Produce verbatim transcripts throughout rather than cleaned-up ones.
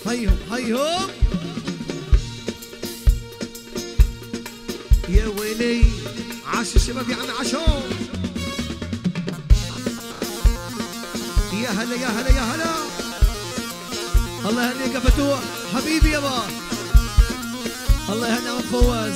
هيهم هيهم يا ويلي عاش الشباب يا عم عاشوا. يا هلا يا هلا يا هلا. الله يهنيك يا فتوح حبيبي يابا. الله يهني عم فواز.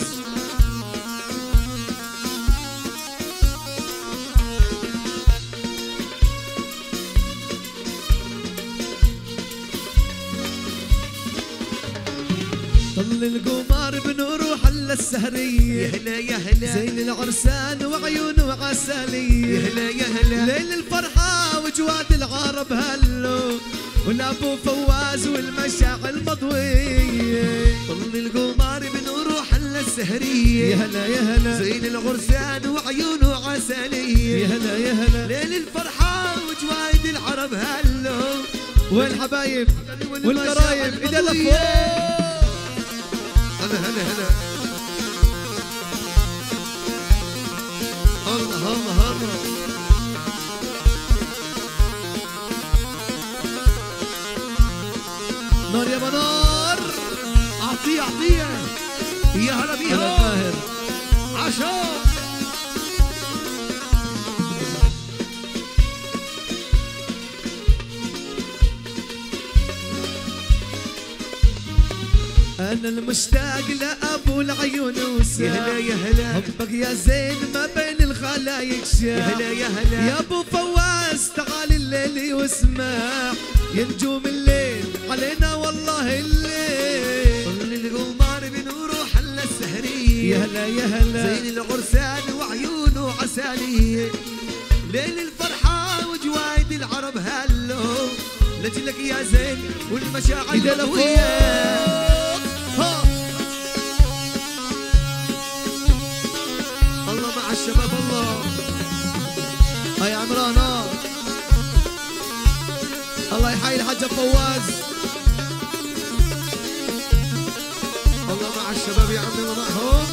طل القمر بنور وحل السهرية. يا هلا يا هلا. زين العرسان وعيونه عسلية. يا هلا يا هلا. ليل الفرحة وجواد العرب هلو والابو فواز والمشاعل مضوية. طل القمر بنور وحل السهرية. يا هلا يا هلا. زين العرسان وعيونه عسلية. يا هلا يا هلا. ليل الفرحة وجوايد العرب هلو. والحبايب والقرايب اذا لفوا. هلا هلا هلا. الله الله الله. نار يا منار. اعطيه اعطيه. يا هلا بيها. هلا طاهر. عشا. أنا المشتاق لأبو العيون وسام. يا هلا يا هلا. حبك يا زين ما بين الخلايق شام. يا هلا يا هلا. يا أبو فواز تعال الليل واسمع يا نجوم الليل علينا والله الليل. طل القمر بنوره حل السهرية. يا هلا يا هلا. زين العرسان وعيونه عسالية. ليل الفرحة وجوايد العرب هلو. لجلك يا زين والمشاعر إذا لفوق. الله مع الشباب الله. هاي عمرانة. الله يحيي الحاج فواز. الله مع الشباب يا عمي ومعهم.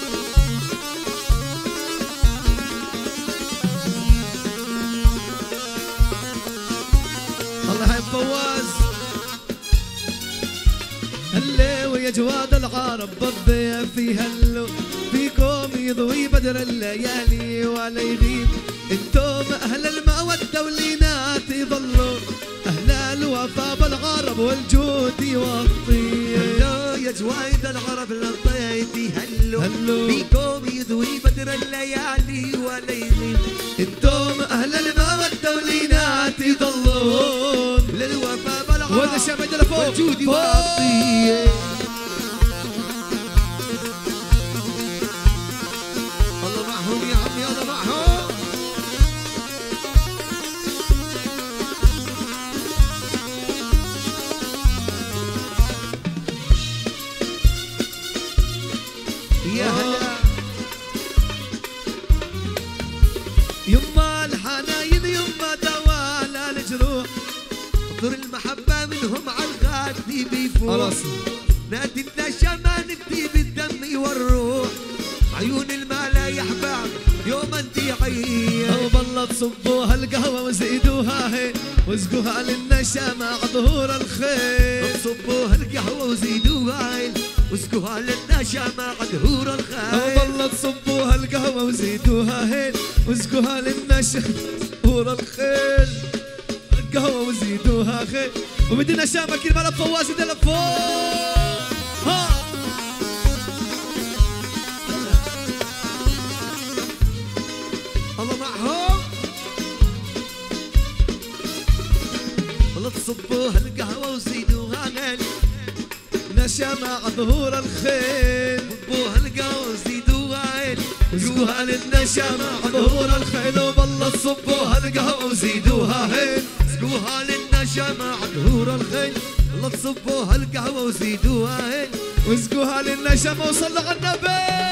الله يحيي فواز. هلو يا جواد العرب بالضيف هلو فيكم يضوي بدر الليالي ولا يغيب. انتم اهل المودة واللينات يظلوا اهل الوفا بالعرب والجود يوطي. هلو يا جوايد العرب للضيف هلو. هلو فيكم يضوي بدر الليالي ولا يغيب. انتم اهل المودة واللينات يظلون للوفا بالعرب وهذا الشمع لفوق والجود يوطي. الله معهم يا عمي الله معهم. يا هلا. يما الحناين يما دوال الجروح. طر المحبة منهم على الغادي بيفوق. خلاص نادي النشا نكتي بالدم والروح. عيون المالا يا احباب يوم انت عيد. او بالله تصبوها القهوة وزيدوها هي واسقوها للنشا مع ظهور الخير. صبوها القهوة وزيدوها هي واسقوها للنشا مع ظهور او الخير. بالله تصبوها القهوة وزيدوها هي واسقوها للنشا ظهور الخير. القهوة وزيدوها خير وبدنا شامة كل ما فواز اذا لفوق. ها الله معهم. والله تصبوها القهوة وزيدوها هي نشا مع ظهور الخيل. صبوها القهوة وزيدوها هي واسقوها للنشا مع ظهور الخيل. وبالله تصبوها القهوة وزيدوها هي اسقوها للنشا مع ظهور الخيل. الله تصبوها القهوة وزيدوها هي واسقوها للنشا وصلوا على النبي.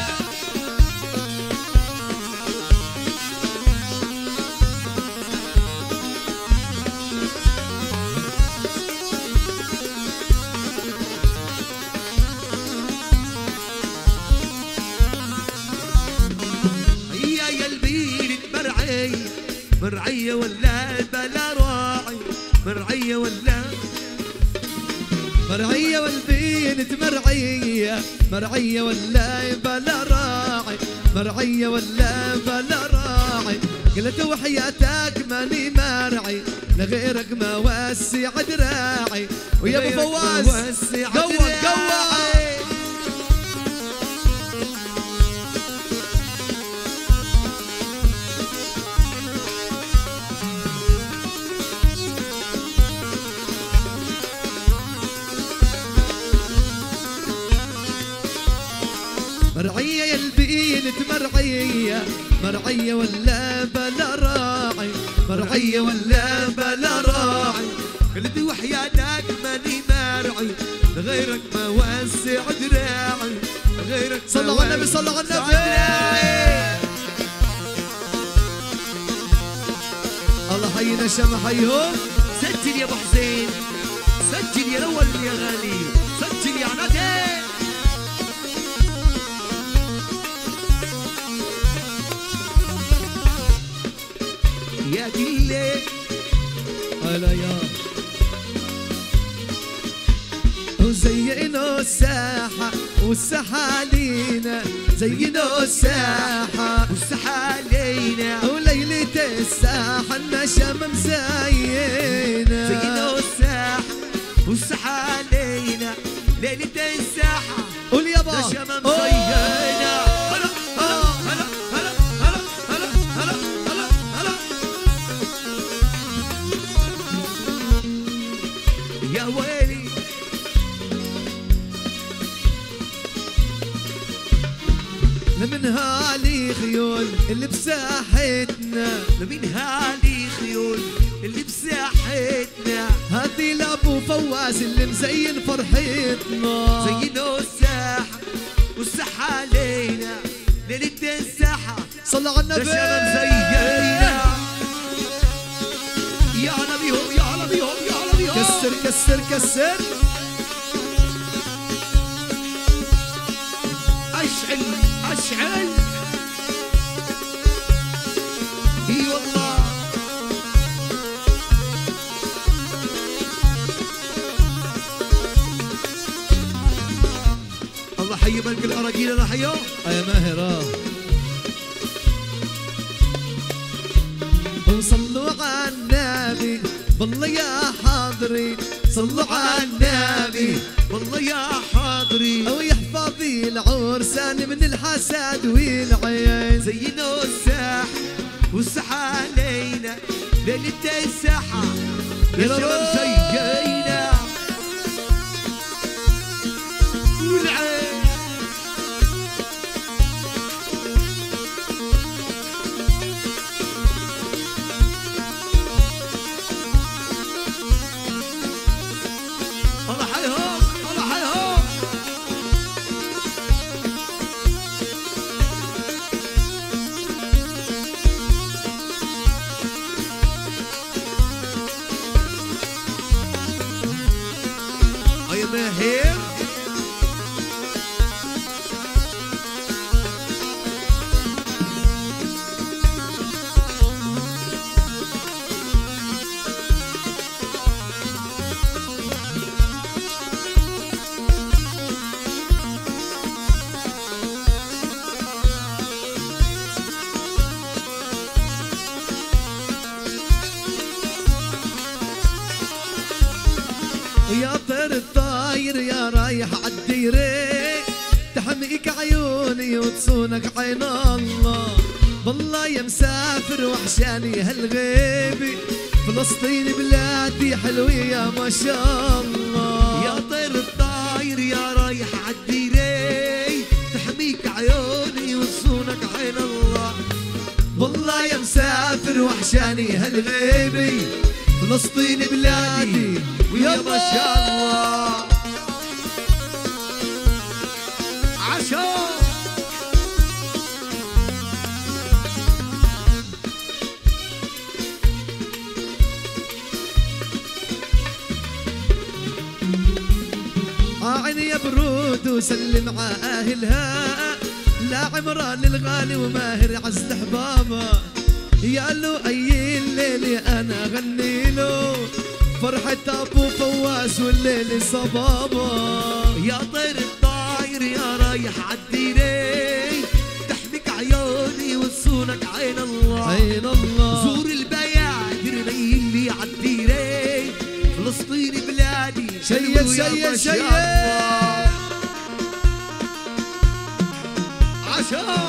هيا يا البير مرعي مرعية ولا بلا راعي. مرعية ولا مرعية والبنت مرعية، مرعية ولا بلا راعي، مرعية ولا بلا راعي. قلت وحياتك ماني مرعي، لغيرك ما وسع دراعي. ويا ابو فواز قوة قوة. مرعية يا البنت مرعية، مرعية ولا بلا راعي، مرعية ولا بلا راعي. قلبي وحياتك ماني مرعي، لغيرك ما وسع دراعي، لغيرك صلوا على النبي صلوا على النبي. الله حينا شم حيهم. سجل يا ابو حسين، سجل يا الاول يا غالي، سجل يا عنادي. يا دلي هلا يا وزينوا الساحة والساحة علينا، زينوا الساحة والساحة علينا، وليلة الساحة النشم مزينة. زينوا الساحة والساحة علينا، ليلة الساحة قول يابا نشم مزينة. هلا هلا هلا هلا هلا هلا هلا هلا هلا يا ويلي. منها لي خيول اللي بساحتنا، منها لي خيول اللي بساحتنا. هذي لابو فواز اللي مزين فرحتنا. زينوا الساحة والساحة علينا، ليلة الساحة صلوا على النبي. نشم مزينة. يا نبيهم يا نبيهم يا نبيهم. كسر كسر كسر. اشعل اشعل. اي والله. الله حي ملك الاراجيل. الله حياه يا ماهرة. وصلوا على النبي بالله يا حاضري، صلوا على النبي والله يا حاضري. او يحفظ العرسان من الحسد والعين. زينوا الساحة والساحة علينا، ليلة الساحة نشم مزينة. والعين الله حيهم الله حيهم. يا ماهر ويا طير الطاير يا رايح عالديرة، تحميك عيوني وتصونك عين الله. بالله يا مسافر وحشاني هالغيبة، فلسطين بلادي حلوة يا ما شاء الله. يا طير الطاير يا رايح عالديرة، تحميك عيوني وتصونك عين الله. والله يا مسافر وحشاني هالغيبة، فلسطين بلادي ويا ما شاء الله. عشا عيني يا برود وسلم على اهلها، لا عمران الغالي وماهر عز احبابه. يا له اي الليل انا غني له، فرحة ابو فواز والليل صبابة. يا طير الطاير يا رايح عالديري، تحميك عيوني وتصونك عين الله عين الله. زور البيادر ميل لي عالديري، فلسطين بلادي شيد شيد شيد عشان